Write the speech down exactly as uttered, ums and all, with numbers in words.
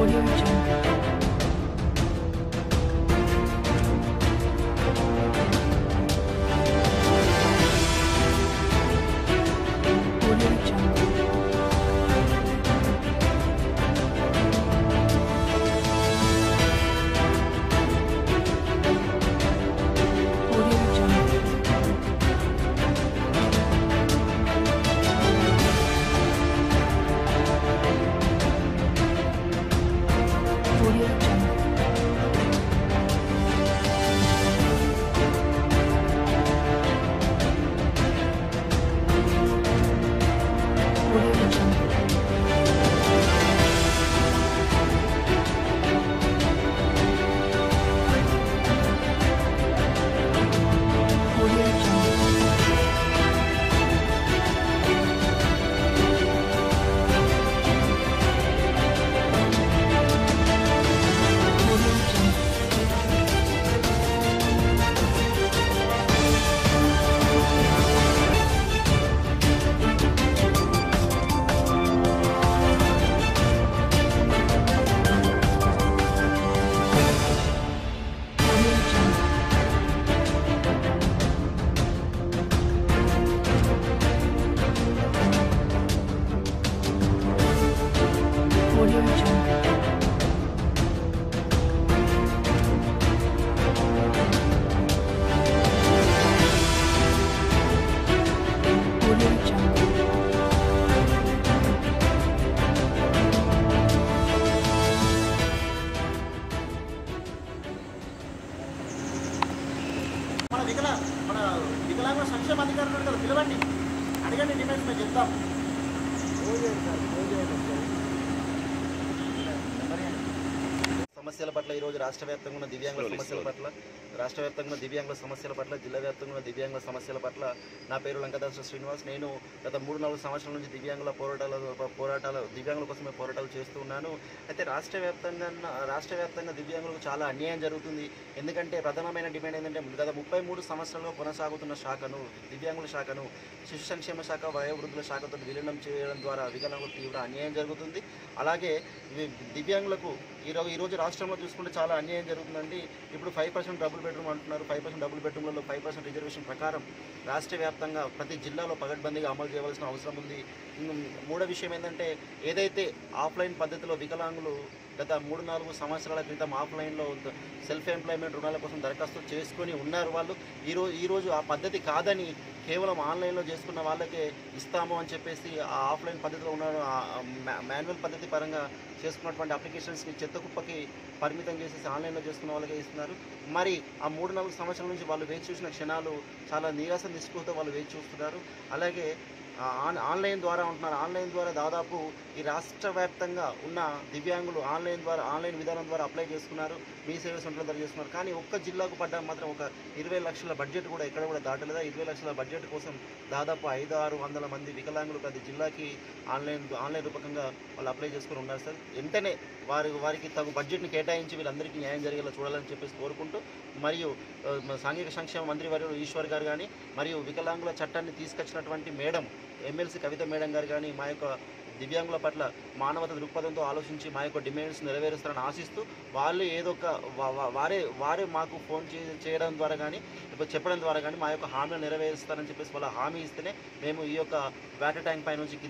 వికలా మన వికలాంగుల సంక్షేమ అధికారులు కదా పిలవండి, అడగండి, డిమాండ్స్ మేము చెప్తాం. సమస్యల పట్ల ఈరోజు రాష్ట్ర వ్యాప్తంగా ఉన్న దివ్యాంగుల సమస్యల పట్ల రాష్ట్ర వ్యాప్తంగా దివ్యాంగుల సమస్యల పట్ల జిల్లా వ్యాప్తంగా ఉన్న దివ్యాంగుల సమస్యల పట్ల నా పేరు లంకదాస శ్రీనివాస్. నేను గత మూడు నాలుగు సంవత్సరాల నుంచి దివ్యాంగుల పోరాటాల పోరాటాలు దివ్యాంగుల కోసమే పోరాటాలు చేస్తూ ఉన్నాను. అయితే రాష్ట్ర వ్యాప్తంగా రాష్ట్ర వ్యాప్తంగా దివ్యాంగులకు చాలా అన్యాయం జరుగుతుంది. ఎందుకంటే ప్రధానమైన డిమాండ్ ఏంటంటే గత ముప్పై మూడు సంవత్సరాలుగా కొనసాగుతున్న శాఖను దివ్యాంగుల శాఖను శిశు సంక్షేమ శాఖ వయోవృద్ధుల శాఖతో విలీనం చేయడం ద్వారా వికలాంగులకు తీవ్ర అన్యాయం జరుగుతుంది. అలాగే దివ్యాంగులకు ఈరోజు ఈరోజు రాష్ట్రంలో చూసుకుంటే చాలా అన్యాయం జరుగుతుందండి. ఇప్పుడు ఫైవ్ పర్సెంట్ డబుల్ బెడ్రూమ్ అంటున్నారు. ఫైవ్ పర్సెంట్ డబుల్ బెడ్రూమ్లలో ఫైవ్ పర్సెంట్ రిజర్వేషన్ ప్రకారం రాష్ట్ర వ్యాప్తంగా ప్రతి జిల్లాలో పగడ్బందీగా అమలు చేయవలసిన అవసరం ఉంది. మూడో విషయం ఏంటంటే ఏదైతే ఆఫ్లైన్ పద్ధతిలో వికలాంగులు గత మూడు నాలుగు సంవత్సరాల క్రితం ఆఫ్లైన్లో సెల్ఫ్ ఎంప్లాయ్మెంట్ రుణాల కోసం దరఖాస్తు చేసుకొని ఉన్నారు. వాళ్ళు ఈరోజు ఈరోజు ఆ పద్ధతి కాదని కేవలం ఆన్లైన్లో చేసుకున్న వాళ్ళకే ఇస్తాము అని చెప్పేసి ఆ ఆఫ్లైన్ పద్ధతిలో ఉన్న మాన్యువల్ పద్ధతి పరంగా చేసుకున్నటువంటి అప్లికేషన్స్ని చెత్త కుప్పకి పరిమితం చేసేసి ఆన్లైన్లో చేసుకున్న వాళ్ళకే ఇస్తున్నారు. మరి ఆ మూడు నాలుగు సంవత్సరాల నుంచి వాళ్ళు వేచి చూసిన క్షణాలు చాలా నీరస నిస్పృహతో వాళ్ళు వేచి చూస్తున్నారు. అలాగే ఆన్ ఆన్లైన్ ద్వారా ఉంటున్నారు. ఆన్లైన్ ద్వారా దాదాపు ఈ రాష్ట్ర వ్యాప్తంగా ఉన్న దివ్యాంగులు ఆన్లైన్ ద్వారా ఆన్లైన్ విధానం ద్వారా అప్లై చేసుకున్నారు. మీ సేవా సెంటర్ ద్వారా చేసుకున్నారు. కానీ ఒక్క జిల్లాకు పడ్డా మాత్రం ఒక ఇరవై లక్షల బడ్జెట్ కూడా ఎక్కడ కూడా దాటలేదా. ఇరవై లక్షల బడ్జెట్ కోసం దాదాపు ఐదు ఆరు వందల మంది వికలాంగులు ప్రతి జిల్లాకి ఆన్లైన్ ఆన్లైన్ రూపకంగా వాళ్ళు అప్లై చేసుకుని ఉన్నారు సార్. వెంటనే వారి వారికి తగు బడ్జెట్ని కేటాయించి వీళ్ళందరికీ న్యాయం జరిగేలా చూడాలని చెప్పేసి కోరుకుంటూ, మరియు సాంఘిక సంక్షేమ మంత్రి వర్యులు ఈశ్వర్ గారు కానీ, మరియు వికలాంగుల చట్టాన్ని తీసుకొచ్చినటువంటి మేడం ఎమ్మెల్సీ కవిత మేడం గారు కానీ మా యొక్క దివ్యాంగుల పట్ల మానవత దృక్పథంతో ఆలోచించి మా యొక్క డిమాండ్స్ నెరవేరుస్తారని ఆశిస్తూ, వాళ్ళు ఏదో ఒక వారే వారే మాకు ఫోన్ చేయడం ద్వారా కానీ చెప్పడం ద్వారా కానీ మా యొక్క హామీలు నెరవేరుస్తారని చెప్పేసి వాళ్ళ హామీ ఇస్తేనే మేము ఈ యొక్క వాటర్ ట్యాంక్ పై నుంచి